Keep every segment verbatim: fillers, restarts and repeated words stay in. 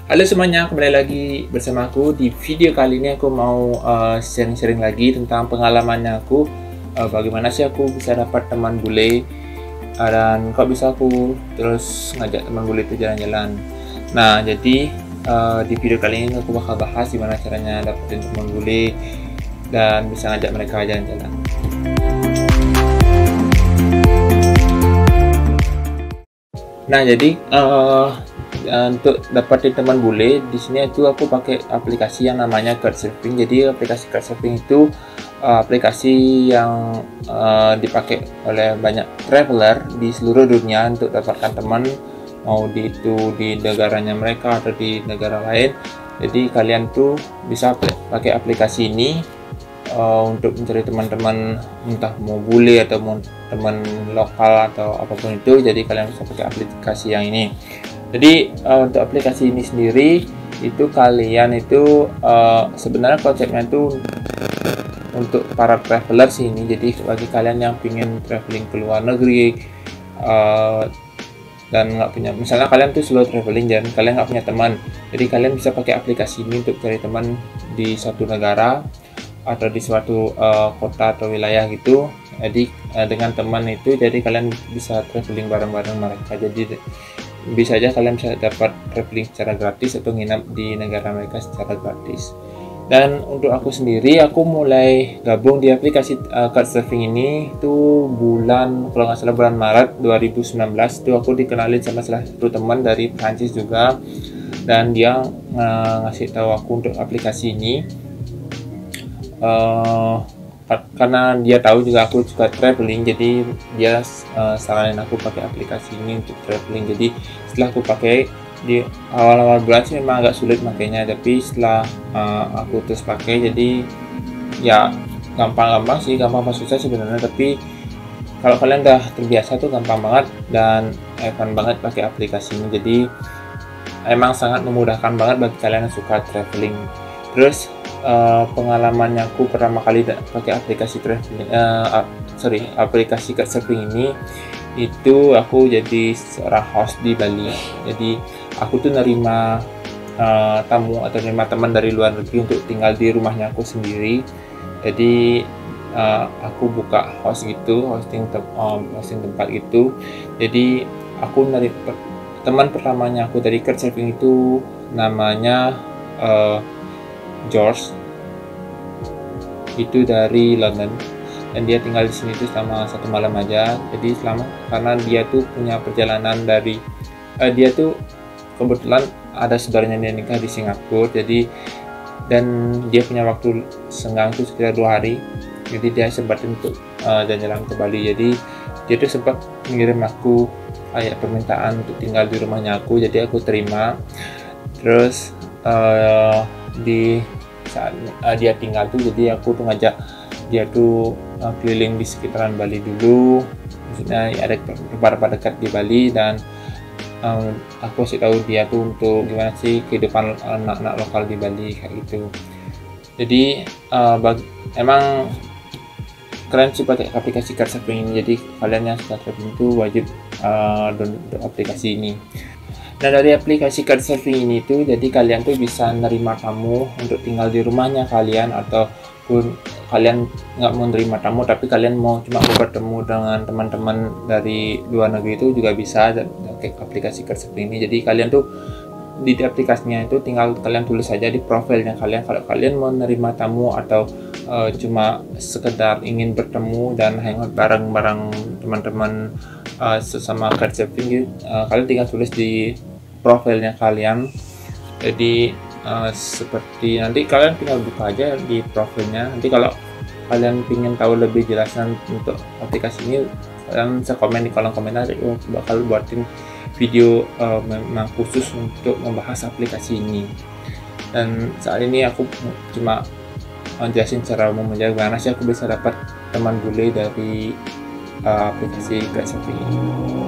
Halo semuanya, kembali lagi bersama aku. Di video kali ini aku mau uh, sharing-sharing lagi tentang pengalamannya aku, uh, bagaimana sih aku bisa dapat teman bule, uh, dan kok bisa aku terus ngajak teman bule itu jalan-jalan. Nah, jadi uh, di video kali ini aku bakal bahas gimana caranya dapetin teman bule dan bisa ngajak mereka jalan-jalan. Nah, jadi uh, untuk dapetin teman bule di sini itu aku pakai aplikasi yang namanya Couchsurfing. Jadi aplikasi Couchsurfing itu uh, aplikasi yang uh, dipakai oleh banyak traveler di seluruh dunia untuk dapatkan teman, mau di itu di negaranya mereka atau di negara lain. Jadi kalian tuh bisa pakai aplikasi ini uh, untuk mencari teman-teman, entah mau bule atau mau teman lokal atau apapun itu. Jadi kalian bisa pakai aplikasi yang ini. Jadi uh, untuk aplikasi ini sendiri itu kalian itu uh, sebenarnya konsepnya itu untuk para traveler sih ini. Jadi bagi kalian yang ingin traveling ke luar negeri uh, dan nggak punya, misalnya kalian tuh slow traveling dan kalian nggak punya teman, jadi kalian bisa pakai aplikasi ini untuk cari teman di suatu negara atau di suatu uh, kota atau wilayah gitu. Jadi uh, dengan teman itu jadi kalian bisa traveling bareng-bareng mereka. Jadi bisa aja kalian bisa dapat traveling secara gratis atau nginap di negara mereka secara gratis. Dan untuk aku sendiri, aku mulai gabung di aplikasi uh, Couchsurfing ini itu bulan, kalau nggak salah bulan Maret dua ribu sembilan belas. Itu aku dikenalin sama salah satu teman dari Prancis juga, dan dia uh, ngasih tahu aku untuk aplikasi ini uh, karena dia tahu juga aku suka traveling. Jadi dia uh, saranin aku pakai aplikasi ini untuk traveling. Jadi setelah aku pakai di awal-awal bulan sih memang agak sulit makainya, tapi setelah uh, aku terus pakai jadi ya gampang-gampang sih, gampang pas susah sebenarnya. Tapi kalau kalian udah terbiasa tuh gampang banget dan fun banget pakai aplikasi ini. Jadi emang sangat memudahkan banget bagi kalian yang suka traveling. Terus Uh, pengalamannya aku pertama kali pakai aplikasi traveling, uh, uh, sorry aplikasi Couchsurfing ini itu aku jadi seorang host di Bali. Jadi aku tuh nerima uh, tamu atau nerima teman dari luar negeri untuk tinggal di rumahnya aku sendiri. Jadi uh, aku buka host gitu, hosting tem uh, hosting tempat gitu. Jadi aku nerima teman pertamanya aku dari Couchsurfing itu namanya uh, George, itu dari London, dan dia tinggal di sini tuh selama satu malam aja. Jadi selama karena dia tuh punya perjalanan dari uh, dia tuh kebetulan ada saudaranya yang nikah di Singapura. Jadi dan dia punya waktu senggang tuh sekitar dua hari. Jadi dia sempat untuk uh, jalan-jalan ke Bali. Jadi dia tuh sempat mengirim aku kayak permintaan untuk tinggal di rumahnya aku. Jadi aku terima. Terus uh, di saat uh, dia tinggal tuh jadi aku tuh ngajak dia tuh uh, keliling di sekitaran Bali dulu, maksudnya ada beberapa dekat di Bali, dan um, aku kasih tahu dia tuh untuk gimana sih kehidupan anak-anak lokal di Bali kayak gitu. Jadi uh, bagi, emang keren sih pakai aplikasi Couchsurfing ini. Jadi kalian yang suka traveling itu wajib uh, download aplikasi ini. Nah, dari aplikasi Couchsurfing ini tuh jadi kalian tuh bisa nerima tamu untuk tinggal di rumahnya kalian, ataupun kalian nggak mau nerima tamu tapi kalian mau cuma mau bertemu dengan teman-teman dari luar negeri itu juga bisa pakai aplikasi Couchsurfing ini. Jadi kalian tuh di aplikasinya itu tinggal kalian tulis saja di profilnya kalian kalau kalian mau nerima tamu atau uh, cuma sekedar ingin bertemu dan hangout bareng-bareng teman-teman uh, sesama Couchsurfing. Uh, kalian tinggal tulis di profilnya kalian. Jadi uh, seperti nanti kalian tinggal buka aja di profilnya. Nanti kalau kalian ingin tahu lebih jelasan untuk aplikasi ini, kalian bisa komen di kolom komentar. Aku bakal buatin video uh, memang khusus untuk membahas aplikasi ini. Dan saat ini aku cuma jelasin secara umum aja gimana sih aku bisa dapat teman bule dari uh, aplikasi Couchsurfing ini.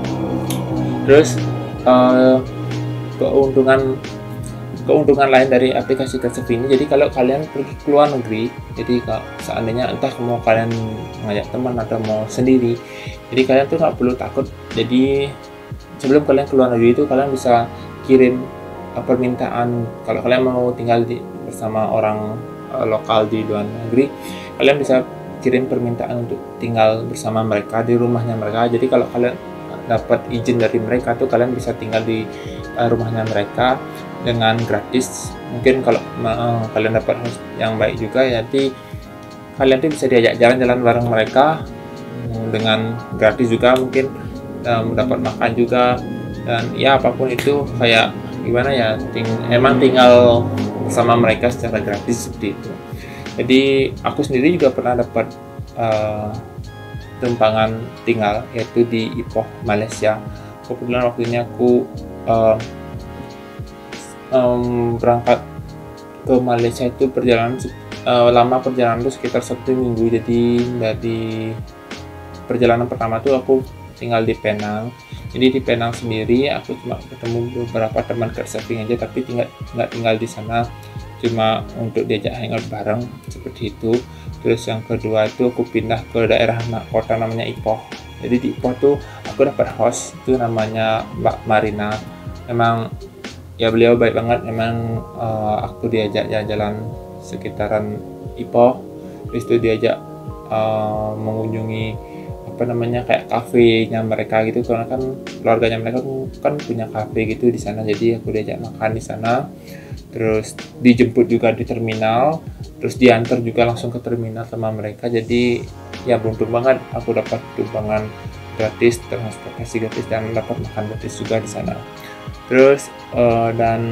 Terus uh, keuntungan keuntungan lain dari aplikasi Couchsurfing ini, jadi kalau kalian pergi ke luar negeri, jadi kalau seandainya entah mau kalian ngajak teman atau mau sendiri, jadi kalian tuh nggak perlu takut. Jadi sebelum kalian ke luar negeri itu kalian bisa kirim uh, permintaan kalau kalian mau tinggal di, bersama orang uh, lokal di luar negeri, kalian bisa kirim permintaan untuk tinggal bersama mereka di rumahnya mereka. Jadi kalau kalian dapat izin dari mereka tuh, kalian bisa tinggal di uh, rumahnya mereka dengan gratis. Mungkin kalau uh, kalian dapat host yang baik juga, jadi kalian tuh bisa diajak jalan-jalan bareng mereka um, dengan gratis juga, mungkin um, dapat makan juga, dan ya apapun itu, kayak gimana ya, ting emang tinggal bersama mereka secara gratis seperti itu. Jadi aku sendiri juga pernah dapat uh, tumpangan tinggal, yaitu di Ipoh, Malaysia. Kebetulan waktu ini aku uh, um, berangkat ke Malaysia itu perjalanan uh, lama perjalanan itu sekitar satu minggu. Jadi dari perjalanan pertama tuh aku tinggal di Penang. Jadi di Penang sendiri aku cuma ketemu beberapa teman couchsurfing aja, tapi tinggal nggak tinggal di sana, cuma untuk diajak hangout bareng seperti itu. Terus yang kedua itu aku pindah ke daerah kota namanya Ipoh. Jadi di Ipoh tuh aku dapat host itu namanya Mbak Marina. Emang ya beliau baik banget. Emang uh, aku diajak jalan-jalan sekitaran Ipoh. Terus itu diajak uh, mengunjungi apa namanya kayak kafenya mereka gitu, karena kan keluarganya mereka kan punya kafe gitu di sana. Jadi aku diajak makan di sana. Terus dijemput juga di terminal, terus diantar juga langsung ke terminal sama mereka. Jadi ya beruntung banget aku dapat tumpangan gratis, transportasi gratis, dan dapat makan gratis juga di sana. Terus uh, dan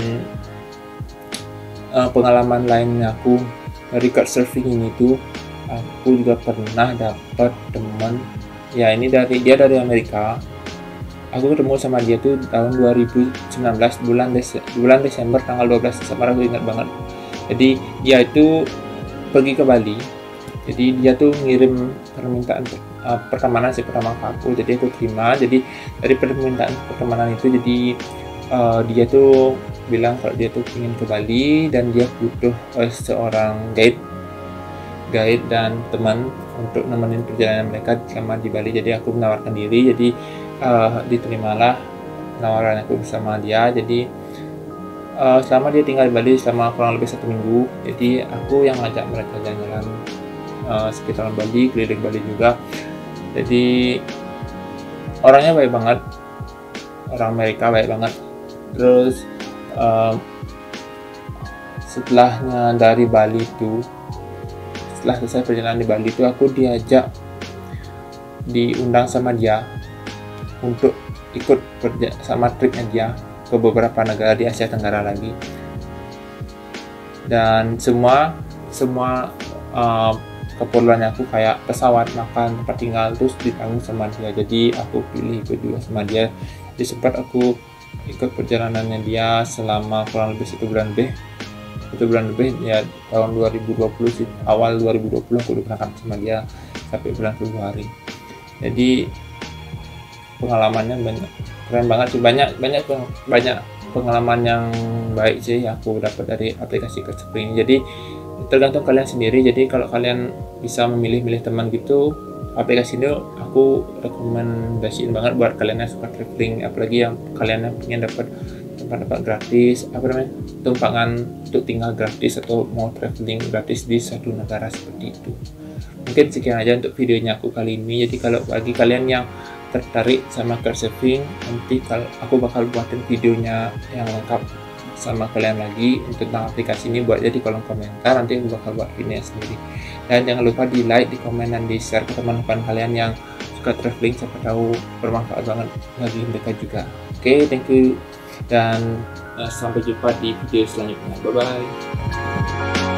uh, pengalaman lainnya aku dari couchsurfing ini tuh, aku juga pernah dapat teman, ya ini dari dia dari Amerika. Aku ketemu sama dia tuh tahun dua ribu sembilan belas bulan Des bulan Desember tanggal dua belas Desember, aku ingat banget. Jadi dia itu pergi ke Bali. Jadi dia tuh ngirim permintaan uh, pertemanan sih pertama ke aku. Jadi aku terima. Jadi dari permintaan pertemanan itu, jadi uh, dia tuh bilang kalau dia tuh ingin ke Bali dan dia butuh uh, seorang guide guide dan teman untuk nemenin perjalanan mereka selama di Bali. Jadi aku menawarkan diri. Jadi Uh, diterimalah penawaran aku bersama dia. Jadi uh, selama dia tinggal di Bali selama kurang lebih satu minggu, jadi aku yang ngajak mereka jalan-jalan uh, sekitaran Bali, keliling Bali juga. Jadi orangnya baik banget, orang Amerika baik banget. Terus uh, setelahnya dari Bali itu, setelah selesai perjalanan di Bali itu, aku diajak diundang sama dia untuk ikut kerja sama tripnya dia ke beberapa negara di Asia Tenggara lagi. Dan semua semua uh, keperluannya aku kayak pesawat, makan, tempat tinggal, terus ditanggung sama dia. Jadi aku pilih ikut juga sama dia. Jadi sempat aku ikut perjalanannya dia selama kurang lebih satu bulan lebih satu bulan lebih ya, tahun dua ribu dua puluh sih, awal dua ribu dua puluh aku udah berangkat sama dia sampai bulan Februari. Jadi pengalamannya banyak, keren banget sih, banyak banyak banyak pengalaman yang baik sih aku dapat dari aplikasi couchsurfing. Jadi tergantung kalian sendiri. Jadi kalau kalian bisa memilih-milih teman gitu, aplikasi ini aku rekomendasiin banget buat kalian yang suka traveling, apalagi yang kalian yang ingin dapat tempat-tempat gratis, apa namanya, tumpangan untuk tinggal gratis atau mau traveling gratis di satu negara seperti itu. Mungkin sekian aja untuk videonya aku kali ini. Jadi kalau bagi kalian yang tertarik sama couchsurfing, nanti kalau aku bakal buatin videonya yang lengkap sama kalian lagi tentang aplikasi ini, buat jadi kolom komentar. Nanti aku bakal buat videonya sendiri. Dan jangan lupa di like, di komen, dan di share ke teman-teman kalian yang suka traveling, siapa tahu bermanfaat banget bagi mereka juga. Oke, okay, thank you, dan uh, sampai jumpa di video selanjutnya. Bye bye.